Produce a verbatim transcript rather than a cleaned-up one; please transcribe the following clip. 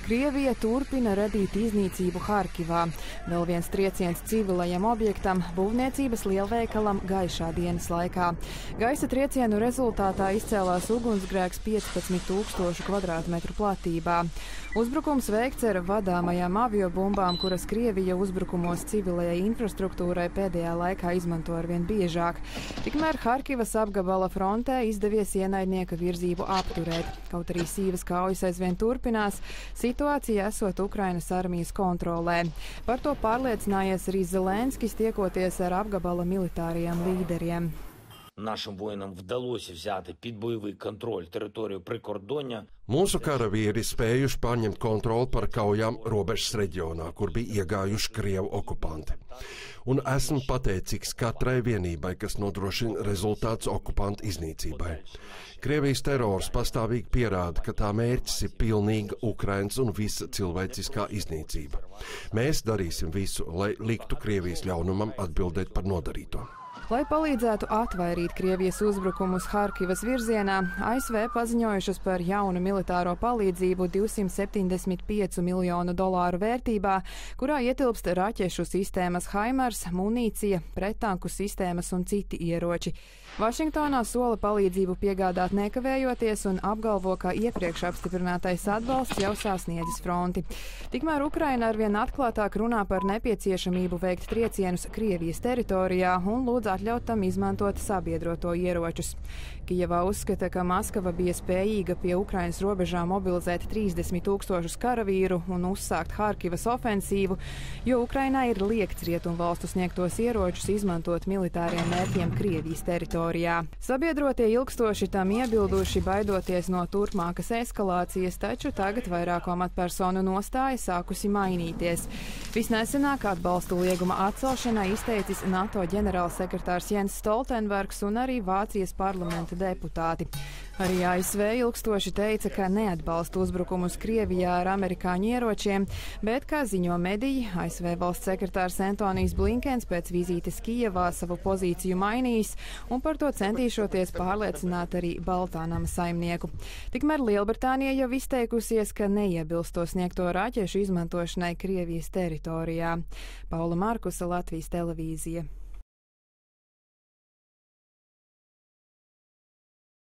Krievija turpina radīt iznīcību Harkivā. Vēl viens trieciens civilajam objektam - būvniecības lielveikalam gaišā dienas laikā. Gaisa triecienu rezultātā izcēlās ugunsgrēks piecpadsmit tūkstošu kvadrātmetru platībā. Uzbrukums veikts ar vadāmajām aviobumbām, kuras Krievija uzbrukumos civilajai infrastruktūrai pēdējā laikā izmanto arvien biežāk. Tikmēr Harkivas apgabala frontē izdevies ienaidnieka virzību apturēt. Kaut arī sīvas kaujas aizvien turpinās, situācija esot Ukrainas armijas kontrolē. Par to pārliecinājies arī Zelenskis, tiekoties ar apgabala militāriem līderiem. Нашим воїнам вдалося взяти під бойовий контроль територію прикордоння. Mūsu karavīri spējuši pārņemt kontroli par kaujām robežas reģionā, kur bija iegājuši Krievu okupanti. Un esmu pateicīgs katrai vienībai, kas nodrošina rezultātus okupantu iznīcībai. Krievijas terors pastāvīgi pierāda, ka tā mērķis ir pilnīga Ukrainas un visa cilvēciskā iznīcība. Mēs darīsim visu, lai liktu Krievijas ļaunumam atbildēt par nodarīto. Lai palīdzētu atvairīt Krievijas uzbrukumus Harkivas virzienā, A S V paziņojušas par jaunu militāro palīdzību divsimt septiņdesmit piecu miljonu dolāru vērtībā, kurā ietilpst raķešu sistēmas Haimars, munīcija, prettanku sistēmas un citi ieroči. Vašingtonā sola palīdzību piegādāt nekavējoties un apgalvo, ka iepriekš apstiprinātais atbalsts jau sasniedzis fronti. Tikmēr Ukraina arvien atklātāk runā par nepieciešamību veikt triecienus Krievijas teritorijā un lūdz atļaut tam izmantot sabiedroto ieročus. Kijevā uzskata, ka Maskava bija spējīga pie Ukrainas robežām mobilizēt trīsdesmit tūkstošus karavīru un uzsākt Harkivas ofensīvu, jo Ukrainā ir liekts rietumvalstu sniegtos ieročus izmantot militāriem mērķiem Krievijas teritorijā. Sabiedrotie ilgstoši tam iebilduši, baidoties no turpmākas eskalācijas, taču tagad vairāko amatpersonu nostāja sākusi mainīties. Visnesenāk atbalstu lieguma atcelšanai izteicis NATO ģenerālsekretārs Jens Stoltenbergs un arī Vācijas parlamenta deputāti. Arī A S V ilgstoši teica, ka neatbalsta uzbrukumus Krievijā ar amerikāņu ieročiem, bet, kā ziņo mediji, A S V valsts sekretārs Antonijs Blinkens pēc vizītes Kijevā savu pozīciju mainījis un par to centīšoties pārliecināt arī Baltānama saimnieku. Tikmēr Lielbritānija jau izteikusies, ka neiebilst to sniegto raķešu izmantošanai Krievijas teritorijā. Paula Markusa, Latvijas televīzija.